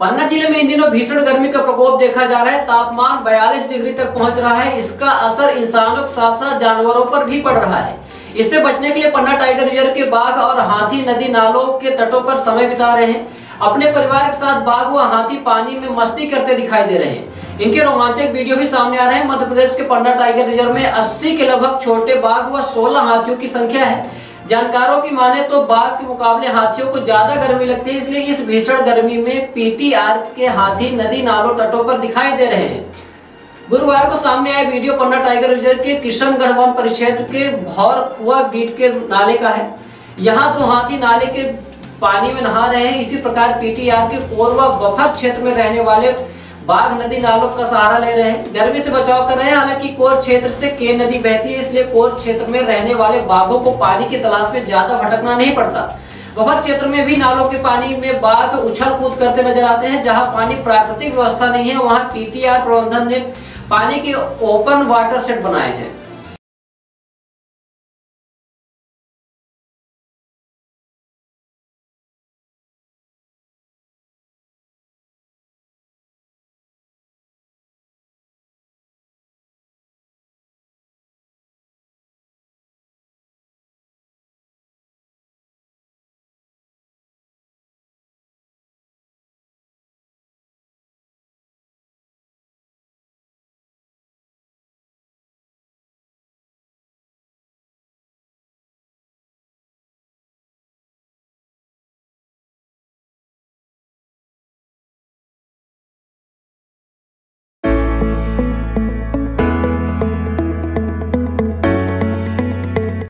पन्ना जिले में इन दिनों भीषण गर्मी का प्रकोप देखा जा रहा है। तापमान 42 डिग्री तक पहुंच रहा है। इसका असर इंसानों के साथ साथ जानवरों पर भी पड़ रहा है। इससे बचने के लिए पन्ना टाइगर रिजर्व के बाघ और हाथी नदी नालों के तटों पर समय बिता रहे हैं। अपने परिवार के साथ बाघ व हाथी पानी में मस्ती करते दिखाई दे रहे हैं। इनके रोमांचक वीडियो भी सामने आ रहे हैं। मध्य प्रदेश के पन्ना टाइगर रिजर्व में 80 के लगभग छोटे बाघ व 16 हाथियों की संख्या है। जानकारों की माने तो बाघ के मुकाबले हाथियों को ज्यादा गर्मी लगती है, इसलिए इस भीषण गर्मी में पीटीआर के हाथी नदी नालों तटों पर दिखाई दे रहे हैं। गुरुवार को सामने आया वीडियो पन्ना टाइगर रिजर्व के किशनगढ़ वन परिक्षेत्र के भौर कुआ बीट के नाले का है। यहाँ तो हाथी नाले के पानी में नहा रहे हैं। इसी प्रकार पीटीआर के कोरवा बफर क्षेत्र में रहने वाले बाघ नदी नालों का सहारा ले रहे हैं, गर्मी से बचाव कर रहे हैं। हालांकि कोर क्षेत्र से केन नदी बहती है, इसलिए कोर क्षेत्र में रहने वाले बाघों को पानी की तलाश में ज्यादा भटकना नहीं पड़ता। बफर क्षेत्र में भी नालों के पानी में बाघ उछल कूद करते नजर आते हैं। जहां पानी प्राकृतिक व्यवस्था नहीं है, वहां पीटीआर प्रबंधन ने पानी के ओपन वाटर सेट बनाए हैं।